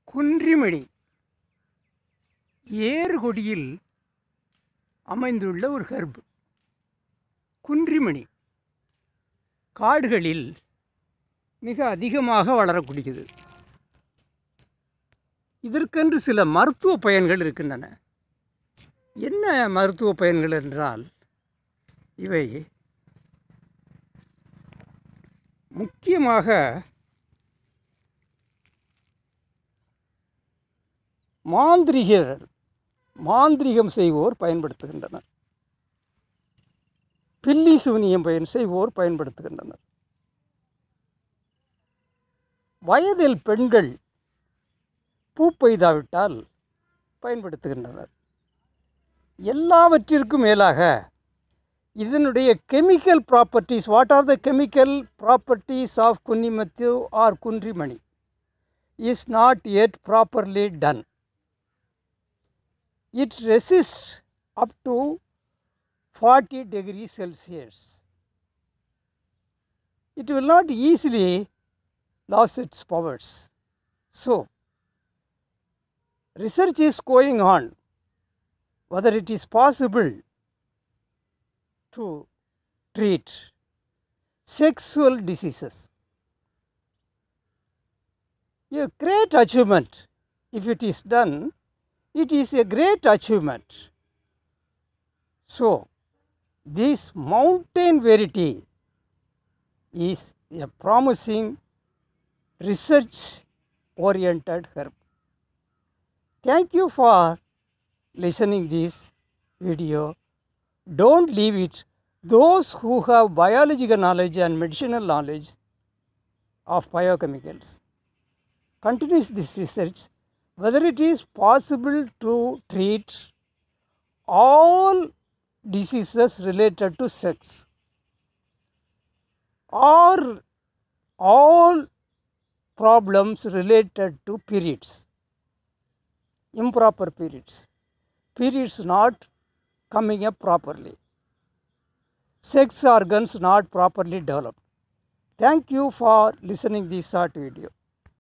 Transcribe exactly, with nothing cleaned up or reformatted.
குன்றிமணி ஏறுகொடியில் அமைந்துள்ள ஒரு ஹெர்ப். குன்றிமணி காடுகளில் மிக அதிகமாக வளரக்கூடியது. இதற்கென்று சில மருத்துவ பயன்கள் இருக்கின்றன. என்ன மருத்துவ பயன்கள் என்றால், இவை முக்கியமாக மாந்திரிகர் மாந்திரிகம் செய்வோர் பயன்படுத்துகின்றனர். பில்லி சூனியம் பயன் செய்வோர் பயன்படுத்துகின்றனர். வயதில் பெண்கள் பூ பெய்தாவிட்டால் பயன்படுத்துகின்றனர். எல்லாவற்றிற்கும் மேலாக இதனுடைய chemical properties, what are the chemical properties of குன்னிமத்து ஆர் குன்றிமணி is not yet properly done. It resists up to forty degrees Celsius. It will not easily lose its powers. So, research is going on whether it is possible to treat sexual diseases. A great achievement. If it is done, it is a great achievement. So, this mountain verity is a promising research oriented herb. Thank you for listening this video. Don't leave it. Those who have biological knowledge and medicinal knowledge of biochemicals continues this research whether it is possible to treat all diseases related to sex or all problems related to periods, improper periods, periods not coming up properly, sex organs not properly developed. Thank you for listening this short video.